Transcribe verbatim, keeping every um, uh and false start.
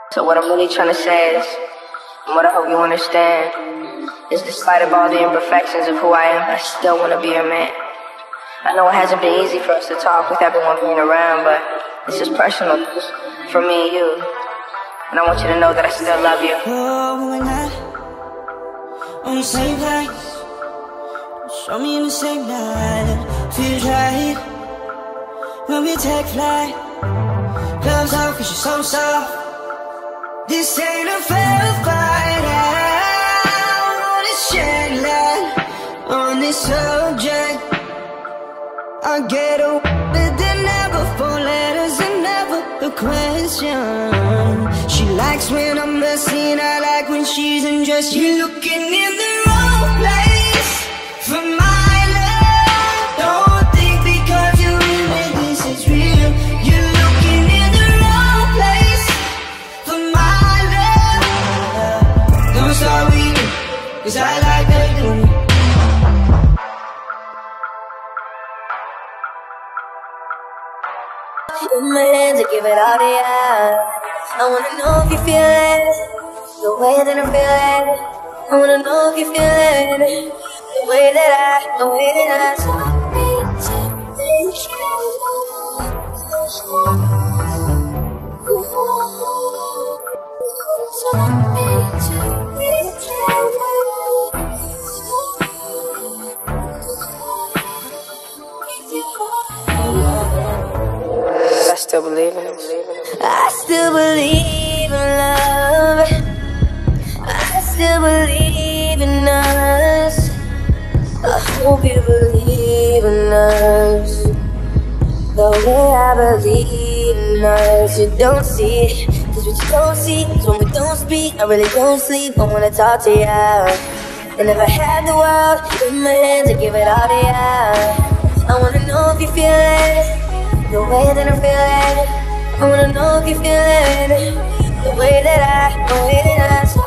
So what I'm really trying to say is, and what I hope you understand, is despite of all the imperfections of who I am, I still want to be your man. I know it hasn't been easy for us to talk with everyone being around, but it's just personal for me and you. And I want you to know that I still love you. Oh, we're not on the same place. Show me in the same night. Feels right when we take flight. Gloves off, cause you're so soft. This ain't a fair fight. I wanna shed light on this subject. I get away with the never four letters and never a question. She likes when I'm messy, I like when she's undressed. You're looking in the wrong place for my love. Don't think because you're in it, this is real. You're looking in the wrong place for my love. Don't start weeping, cause I like that doing. In my hands, I give it all to you. I wanna know if you feel it, the way that I'm feeling. I wanna know if you feel it, the way that I, the way that I. I still believe in it. I still believe in love. I still believe in us. I hope you believe in us the way I believe in us. You don't see it, cause what you don't see is when we don't speak. I really don't sleep, I wanna talk to you. And if I had the world in my hands, I'd give it all to you. I wanna know if you feel it, the way that I'm feeling. I wanna know if you feel it, the way that I, the way that I.